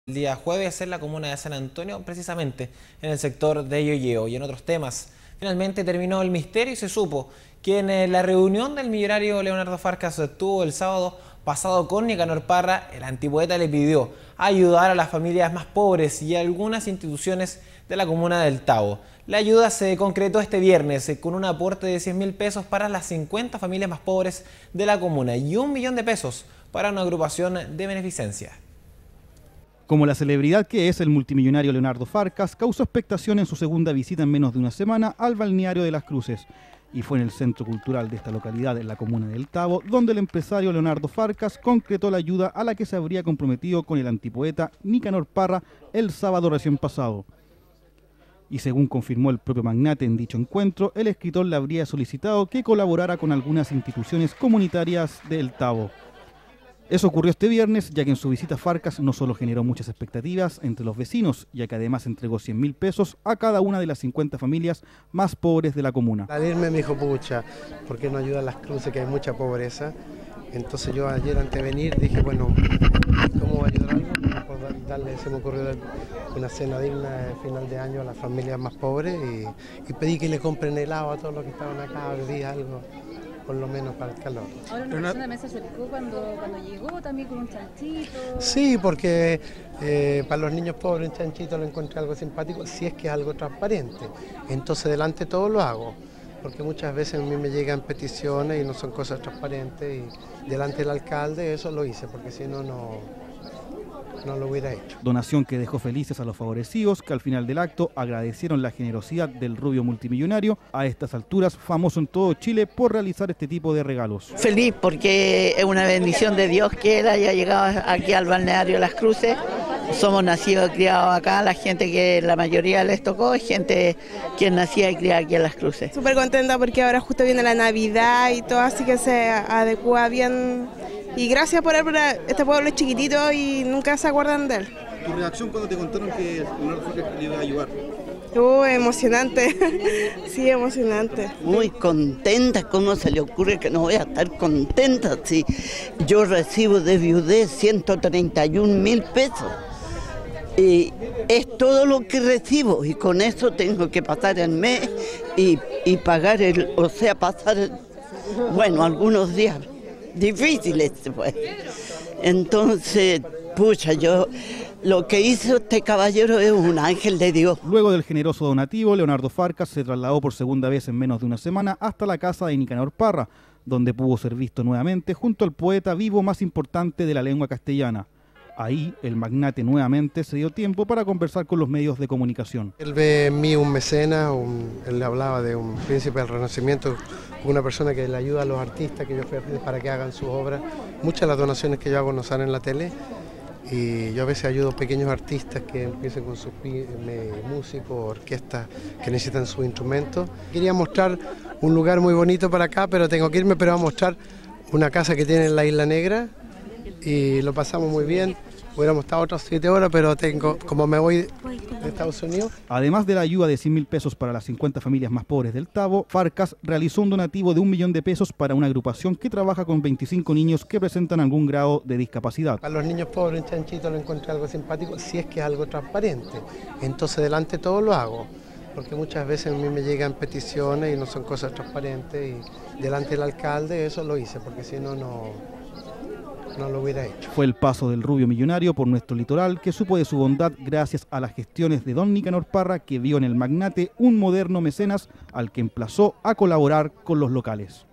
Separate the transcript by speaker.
Speaker 1: El día jueves en la comuna de San Antonio, precisamente en el sector de Yoyeo. Y en otros temas, finalmente terminó el misterio y se supo que en la reunión del millonario Leonardo Farcas tuvo el sábado pasado con Nicanor Parra, el antipoeta le pidió ayudar a las familias más pobres y a algunas instituciones de la comuna del Tabo. La ayuda se concretó este viernes con un aporte de 100.000 pesos para las 50 familias más pobres de la comuna y 1 millón de pesos para una agrupación de beneficencia.
Speaker 2: Como la celebridad que es, el multimillonario Leonardo Farcas causó expectación en su segunda visita en menos de una semana al balneario de Las Cruces. Y fue en el centro cultural de esta localidad, en la comuna del Tabo, donde el empresario Leonardo Farcas concretó la ayuda a la que se habría comprometido con el antipoeta Nicanor Parra el sábado recién pasado. Y según confirmó el propio magnate en dicho encuentro, el escritor le habría solicitado que colaborara con algunas instituciones comunitarias del Tabo. Eso ocurrió este viernes, ya que en su visita Farcas no solo generó muchas expectativas entre los vecinos, ya que además entregó 100.000 pesos a cada una de las 50 familias más pobres de la comuna.
Speaker 3: Al irme me dijo, pucha, ¿por qué no ayuda a Las Cruces, que hay mucha pobreza? Entonces yo ayer antes de venir dije, bueno, ¿cómo va a ayudar algo? Se me ocurrió dar una cena digna de final de año a las familias más pobres y pedí que le compren helado a todos los que estaban acá, bebí algo, por lo menos para el calor.
Speaker 4: Ahora una persona me se acercó cuando llegó también con un chanchito.
Speaker 3: Sí, porque para los niños pobres un chanchito lo encontré algo simpático, si es que es algo transparente. Entonces delante de todo lo hago, porque muchas veces a mí me llegan peticiones y no son cosas transparentes y delante del alcalde eso lo hice, porque si no, no lo hubiera hecho.
Speaker 2: Donación que dejó felices a los favorecidos, que al final del acto agradecieron la generosidad del rubio multimillonario, a estas alturas famoso en todo Chile por realizar este tipo de regalos.
Speaker 5: Feliz porque es una bendición de Dios que él haya llegado aquí al balneario Las Cruces. Somos nacidos y criados acá, la gente que la mayoría les tocó es gente que nacía y criada aquí en Las Cruces.
Speaker 6: Súper contenta porque ahora justo viene la Navidad y todo, así que se adecua bien. Y gracias por él, porque este pueblo es chiquitito y nunca se acuerdan de él.
Speaker 7: ¿Tu reacción cuando te contaron que Leonardo Farcas le iba a ayudar?
Speaker 6: Emocionante, sí, emocionante.
Speaker 5: Muy contenta, ¿cómo se le ocurre que no voy a estar contenta si yo recibo de viudez 131.000 pesos? Y es todo lo que recibo y con eso tengo que pasar el mes y pagar bueno, algunos días difíciles, pues. Entonces, pucha, lo que hizo este caballero es un ángel de Dios.
Speaker 2: Luego del generoso donativo, Leonardo Farcas se trasladó por segunda vez en menos de una semana hasta la casa de Nicanor Parra, donde pudo ser visto nuevamente junto al poeta vivo más importante de la lengua castellana. Ahí, el magnate nuevamente se dio tiempo para conversar con los medios de comunicación.
Speaker 3: Él ve en mí un mecenas, él le hablaba de un príncipe del Renacimiento, una persona que le ayuda a los artistas que yo fui a pedir para que hagan sus obras. Muchas de las donaciones que yo hago no salen en la tele y yo a veces ayudo a pequeños artistas que empiecen con sus músicos, orquestas que necesitan sus instrumentos. Quería mostrar un lugar muy bonito para acá, pero tengo que irme, pero voy a mostrar una casa que tiene en la Isla Negra y lo pasamos muy bien. Hubiéramos estado otras 7 horas, pero como me voy de Estados Unidos.
Speaker 2: Además de la ayuda de 100.000 pesos para las 50 familias más pobres del Tabo, Farcas realizó un donativo de 1 millón de pesos para una agrupación que trabaja con 25 niños que presentan algún grado de discapacidad.
Speaker 3: Para los niños pobres un chanchito lo encontré algo simpático, si es que es algo transparente. Entonces delante de todo lo hago, porque muchas veces a mí me llegan peticiones y no son cosas transparentes y delante del alcalde eso lo hice, porque si no, no lo hubiera hecho.
Speaker 2: Fue el paso del rubio millonario por nuestro litoral que supo de su bondad gracias a las gestiones de don Nicanor Parra, que vio en el magnate un moderno mecenas al que emplazó a colaborar con los locales.